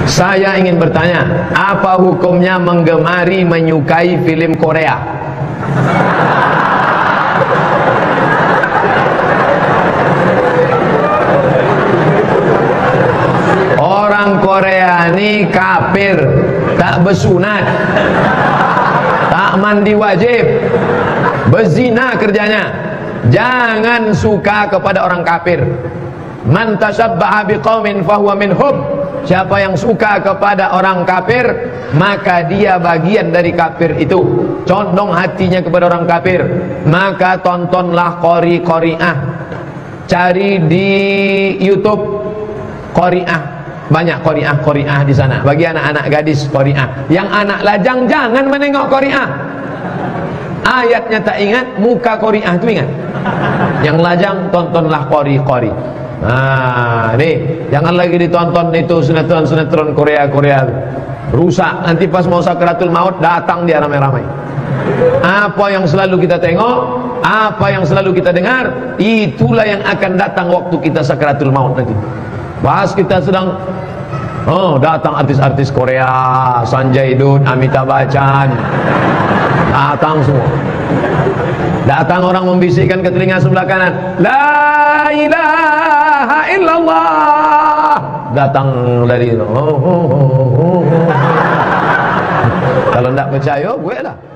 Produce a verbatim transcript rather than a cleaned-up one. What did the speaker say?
Saya ingin bertanya, apa hukumnya menggemari menyukai film Korea? Orang Korea ini kafir, tak bersunat, tak mandi wajib, berzina kerjanya. Jangan suka kepada orang kafir. Man tashabbaha biqaumin fahuwa minhum. Siapa yang suka kepada orang kafir, maka dia bagian dari kafir itu. Condong hatinya kepada orang kafir, maka tontonlah Qori Qoriah. Cari di YouTube Qoriah, banyak Qoriah Qoriah di sana. Bagi anak-anak gadis Qoriah. Yang anak lajang jangan menengok Qoriah. Ayatnya tak ingat, muka Qoriah itu ingat. Yang lajang tontonlah Qori Qori. Nah, nih, jangan lagi ditonton itu sinetron-sinetron Korea-Korea. Rusak, nanti pas mau sakratul maut datang dia ramai-ramai. Apa yang selalu kita tengok, apa yang selalu kita dengar, itulah yang akan datang waktu kita sakratul maut nanti. Pas kita sedang oh, datang artis-artis Korea, Sanjay Dutt, Amitabh Bachchan. Datang semua. Datang orang membisikkan ke telinga sebelah kanan, la ilaha illallah. Datang dari oh, oh, oh, oh. Kalau tidak percaya, gue lah.